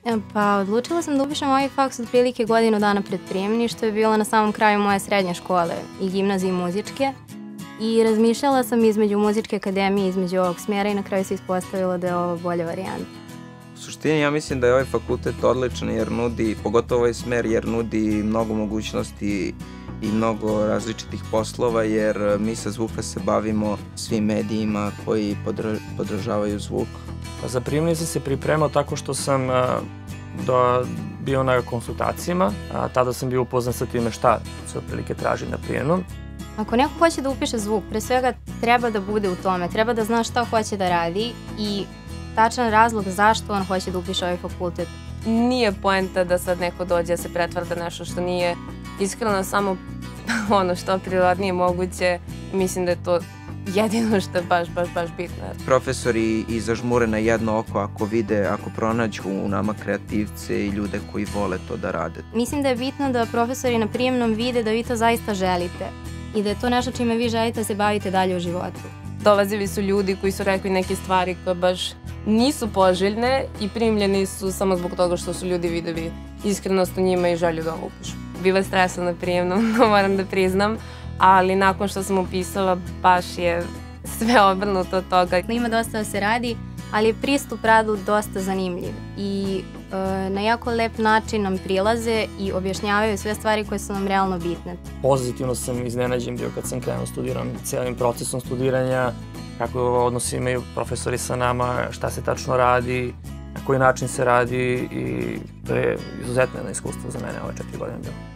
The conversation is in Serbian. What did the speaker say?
Pa odlučila sam da upišem ovaj faks otprilike godinu dana pred prijemni, što je bilo na samom kraju moje srednje škole i gimnazije muzičke. I razmišljala sam između muzičke akademije, između ovog smjera i na kraju se ispostavilo da je ovo bolja varijanta. U suštini ja mislim da je ovaj fakultet odličan jer nudi, pogotovo ovaj smer, jer nudi mnogo mogućnosti i mnogo različitih poslova, jer mi sa zvuka se bavimo svim medijima koji podržavaju zvuk. Za prijemni sam se pripremao tako što sam bio na konsultacijama, tada sam bio upoznan sa time šta se otprilike traži na prijemnom. Ako neko hoće da upiše zvuk, pre svega treba da bude u tome, treba da zna šta hoće da radi i tačan razlog zašto on hoće da upiše ovaj fakultet. Nije poenta da sad neko dođe da se pretvara da nešto što nije, iskreno samo ono što prirodnije moguće. Mislim da je to jedino što je baš bitno. Profesori i zažmure na jedno oko ako vide, ako pronađu u nama kreativce i ljude koji vole to da rade. Mislim da je bitno da profesori na prijemnom vide da vi to zaista želite i da je to nešto čime vi želite da se bavite dalje u životu. Dolazili su ljudi koji su rekli neke stvari koje baš nisu poželjne i primljeni su samo zbog toga što su ljudi videli iskrenost u njima i želju da ovo upišu. Bila je stresna na prijemnom, moram da priznam, ali nakon što sam upisala baš je sve obrnuto od toga. Ima dosta da se radi, ali je pristup radu dosta zanimljiv i na jako lep način nam prilaze i objašnjavaju sve stvari koje su nam realno bitne. Pozitivno sam iznenađen bio kad sam krenuo studiram cijelim procesom studiranja, kako odnosi imaju profesori sa nama, šta se tačno radi, na koji način se radi i to je izuzetno jedno iskustvo za mene ove 4 godine bilo.